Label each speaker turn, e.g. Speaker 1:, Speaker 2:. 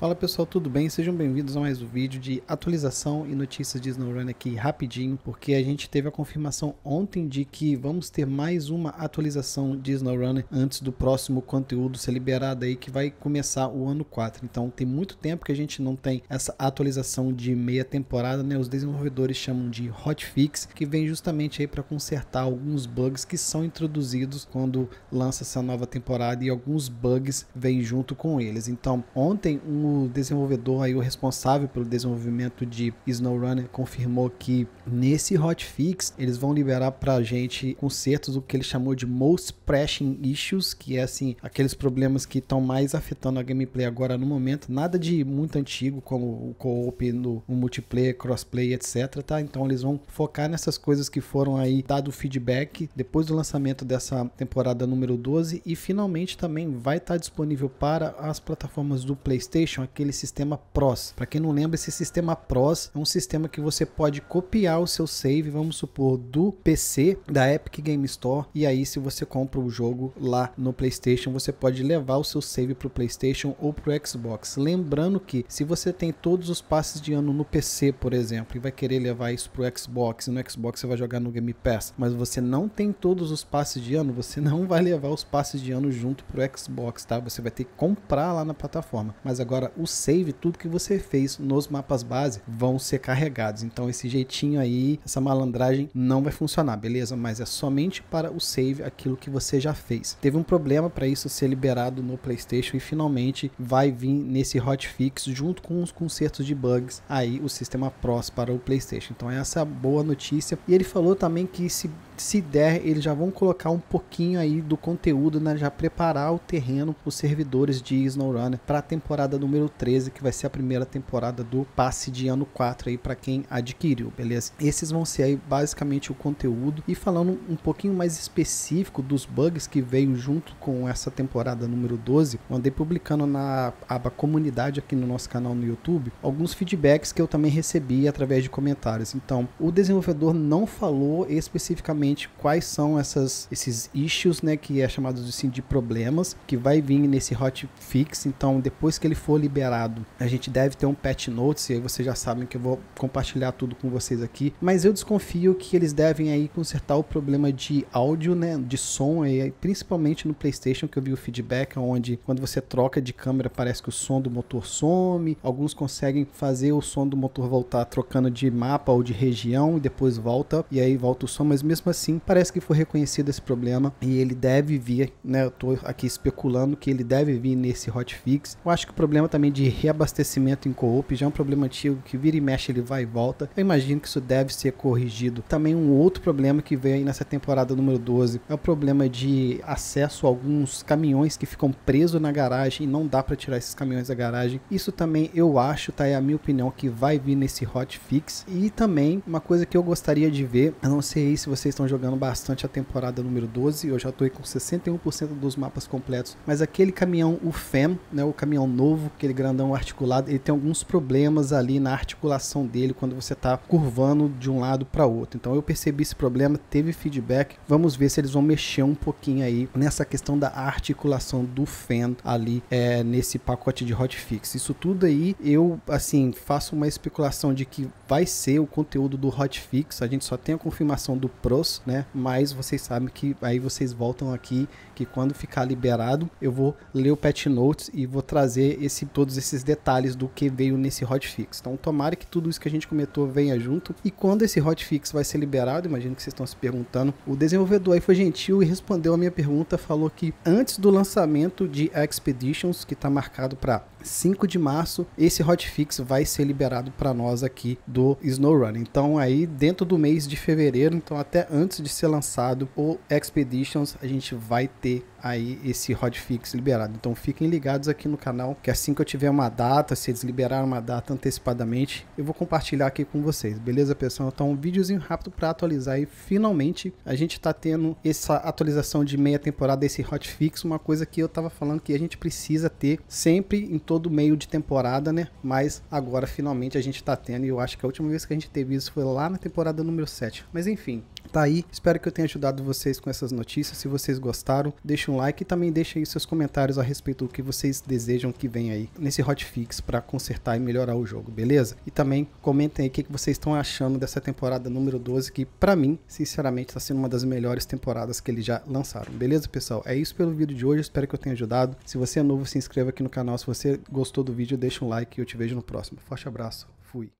Speaker 1: Fala pessoal, tudo bem? Sejam bem-vindos a mais um vídeo de atualização e notícias de SnowRunner aqui rapidinho, porque a gente teve a confirmação ontem de que vamos ter mais uma atualização de SnowRunner antes do próximo conteúdo ser liberado aí, que vai começar o ano 4. Então tem muito tempo que a gente não tem essa atualização de meia temporada, né? Os desenvolvedores chamam de hotfix, que vem justamente aí para consertar alguns bugs que são introduzidos quando lança essa nova temporada, e alguns bugs vêm junto com eles. Então ontem o desenvolvedor aí, o responsável pelo desenvolvimento de SnowRunner, confirmou que nesse hotfix eles vão liberar pra gente consertos do que ele chamou de most pressing issues, que é assim, aqueles problemas que estão mais afetando a gameplay agora no momento, nada de muito antigo como o co-op no multiplayer, crossplay, etc, tá? Então eles vão focar nessas coisas que foram aí dado feedback depois do lançamento dessa temporada número 12, e finalmente também vai estar disponível para as plataformas do PlayStation aquele sistema PROS. Para quem não lembra, esse sistema PROS é um sistema que você pode copiar o seu save, vamos supor, do PC da Epic Game Store, e aí se você compra o jogo lá no PlayStation, você pode levar o seu save para o PlayStation ou para o Xbox. Lembrando que se você tem todos os passes de ano no PC, por exemplo, e vai querer levar isso para o Xbox, e no Xbox você vai jogar no Game Pass, mas você não tem todos os passes de ano, você não vai levar os passes de ano junto para o Xbox, tá? Você vai ter que comprar lá na plataforma. Mas agora o save, tudo que você fez nos mapas base, vão ser carregados. Então esse jeitinho aí, essa malandragem não vai funcionar, beleza? Mas é somente para o save, aquilo que você já fez. Teve um problema para isso ser liberado no PlayStation, e finalmente vai vir nesse hotfix junto com os consertos de bugs aí o sistema PROS para o PlayStation. Então essa é a boa notícia. E ele falou também que se der, eles já vão colocar um pouquinho aí do conteúdo, né? Já preparar o terreno, os servidores de SnowRunner para a temporada número 13, que vai ser a primeira temporada do passe de ano 4 aí para quem adquiriu, beleza? Esses vão ser aí basicamente o conteúdo. E falando um pouquinho mais específico dos bugs que veio junto com essa temporada número 12, eu andei publicando na aba comunidade aqui no nosso canal no YouTube alguns feedbacks que eu também recebi através de comentários. Então o desenvolvedor não falou especificamente quais são esses issues, né, que é chamado assim, de problemas, que vai vir nesse hotfix. Então depois que ele for liberado, a gente deve ter um patch notes, e aí vocês já sabem que eu vou compartilhar tudo com vocês aqui, mas eu desconfio que eles devem aí consertar o problema de áudio, né, de som, aí, principalmente no PlayStation, que eu vi o feedback onde quando você troca de câmera parece que o som do motor some. Alguns conseguem fazer o som do motor voltar trocando de mapa ou de região, e depois volta, e aí volta o som, mas mesmo assim parece que foi reconhecido esse problema, e ele deve vir, né, eu tô aqui especulando que ele deve vir nesse hotfix. Eu acho que o problema também de reabastecimento em co-op já é um problema antigo, que vira e mexe, ele vai e volta. Eu imagino que isso deve ser corrigido. Também um outro problema que veio aí nessa temporada número 12 é o problema de acesso a alguns caminhões que ficam presos na garagem e não dá para tirar esses caminhões da garagem. Isso também eu acho, tá? É a minha opinião, que vai vir nesse hotfix. E também uma coisa que eu gostaria de ver, eu não sei se vocês estão jogando bastante a temporada número 12, eu já tô aí com 61% dos mapas completos, mas aquele caminhão, o FEM, né, o caminhão novo, aquele grandão articulado, ele tem alguns problemas ali na articulação dele quando você tá curvando de um lado para outro. Então eu percebi esse problema, teve feedback, vamos ver se eles vão mexer um pouquinho aí nessa questão da articulação do FEM ali nesse pacote de hotfix. Isso tudo aí eu assim faço uma especulação de que vai ser o conteúdo do hotfix. A gente só tem a confirmação do PROS, né? Mas vocês sabem que aí vocês voltam aqui, que quando ficar liberado eu vou ler o patch notes e vou trazer todos esses detalhes do que veio nesse hotfix. Então tomara que tudo isso que a gente comentou venha junto. E quando esse hotfix vai ser liberado, imagino que vocês estão se perguntando, o desenvolvedor aí foi gentil e respondeu a minha pergunta, falou que antes do lançamento de Expeditions, que está marcado para 5 de março, esse hotfix vai ser liberado para nós aqui do SnowRunner. Então aí dentro do mês de fevereiro, então até antes de ser lançado o Expeditions, a gente vai ter aí esse hotfix liberado. Então fiquem ligados aqui no canal, que assim que eu tiver uma data, se eles liberaram uma data antecipadamente, eu vou compartilhar aqui com vocês, beleza pessoal? Então um videozinho rápido para atualizar, e finalmente a gente tá tendo essa atualização de meia temporada, esse hotfix, uma coisa que eu tava falando que a gente precisa ter sempre em todo meio de temporada, né? Mas agora finalmente a gente tá tendo, e eu acho que a última vez que a gente teve isso foi lá na temporada número 7. Mas enfim, tá aí. Espero que eu tenha ajudado vocês com essas notícias. Se vocês gostaram, deixa um like e também deixa aí seus comentários a respeito do que vocês desejam que venha aí nesse hotfix para consertar e melhorar o jogo, beleza? E também comentem aí o que vocês estão achando dessa temporada número 12, que pra mim, sinceramente, tá sendo uma das melhores temporadas que eles já lançaram, beleza, pessoal? É isso pelo vídeo de hoje, espero que eu tenha ajudado. Se você é novo, se inscreva aqui no canal. Se você gostou do vídeo, deixa um like e eu te vejo no próximo. Forte abraço, fui!